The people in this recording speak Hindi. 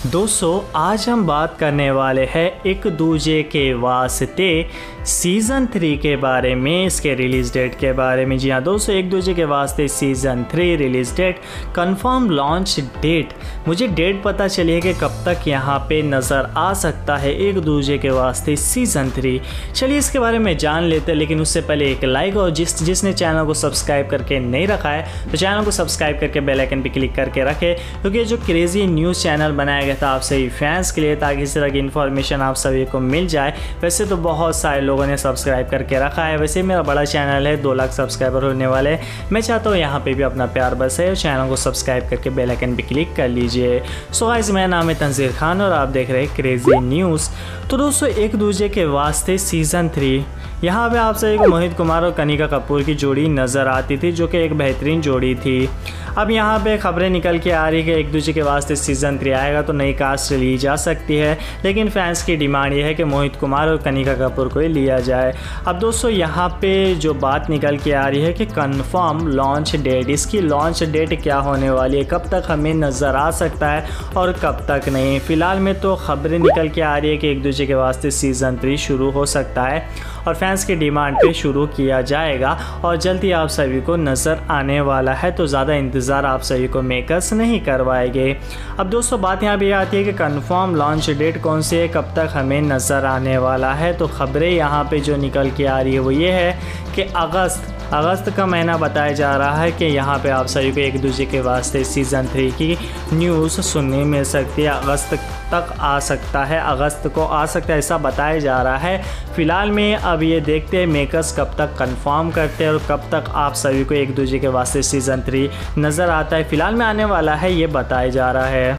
दोस्तों आज हम बात करने वाले हैं एक दूजे के वास्ते सीज़न 3 के बारे में, इसके रिलीज़ डेट के बारे में। जी हाँ दोस्तों, एक Duje Ke Vaaste season 3 release date, confirm launch date. मुझे डेट पता चली है कि कब तक यहाँ पे नज़र आ सकता है एक दूजे के वास्ते सीज़न 3। चलिए इसके बारे में जान लेते हैं, लेकिन उससे पहले एक लाइक, और जिसने चैनल को सब्सक्राइब करके नहीं रखा है तो चैनल को सब्सक्राइब करके बेल आइकन पर क्लिक करके रखें, क्योंकि ये जो क्रेज़ी न्यूज़ चैनल बनाया गया था आप सभी फैंस के लिए, ताकि इस तरह की इन्फॉर्मेशन आप सभी को मिल जाए। वैसे तो बहुत सारे लोगों ने सब्सक्राइब करके रखा है, वैसे मेरा बड़ा चैनल है, 2 लाख सब्सक्राइबर होने वाले हैं। मैं चाहता हूँ यहाँ पे भी अपना प्यार बरसे और चैनल को सब्सक्राइब करके बेल आइकन पे क्लिक कर लीजिए। सो गाइस, मेरा नाम है तंजीर खान और आप देख रहे हैं क्रेजी न्यूज़। तो दोस्तों, एक दूजे के वास्ते सीज़न 3, यहाँ पे आप सभी को मोहित कुमार और कनिका कपूर की जोड़ी नज़र आती थी, जो कि एक बेहतरीन जोड़ी थी। अब यहाँ पे खबरें निकल के आ रही है कि एक दूजे के वास्ते सीज़न 3 आएगा तो नई कास्ट ली जा सकती है, लेकिन फैंस की डिमांड ये है कि मोहित कुमार और कनिका कपूर को ही लिया जाए। अब दोस्तों, यहाँ पे जो बात निकल के आ रही है कि कंफर्म लॉन्च डेट, इसकी लॉन्च डेट क्या होने वाली है, कब तक हमें नज़र आ सकता है और कब तक नहीं। फ़िलहाल में तो खबरें निकल के आ रही है कि एक दूजे के वास्ते सीज़न 3 शुरू हो सकता है और फैंस की डिमांड पे शुरू किया जाएगा और जल्दी आप सभी को नज़र आने वाला है, तो ज़्यादा इंतज़ार आप सभी को मेकर्स नहीं करवाएंगे। अब दोस्तों, बात यहाँ भी आती है कि कंफर्म लॉन्च डेट कौन सी है, कब तक हमें नज़र आने वाला है। तो खबरें यहाँ पे जो निकल के आ रही है वो ये है कि अगस्त का महीना बताया जा रहा है कि यहाँ पे आप सभी को एक दूसरे के वास्ते सीज़न 3 की न्यूज़ सुनने मिल सकती है। अगस्त तक आ सकता है, अगस्त को आ सकता है, ऐसा बताया जा रहा है। फ़िलहाल में अब ये देखते हैं मेकर्स कब तक कंफर्म करते हैं और कब तक आप सभी को एक दूसरे के वास्ते सीज़न 3 नज़र आता है। फ़िलहाल में आने वाला है ये बताया जा रहा है।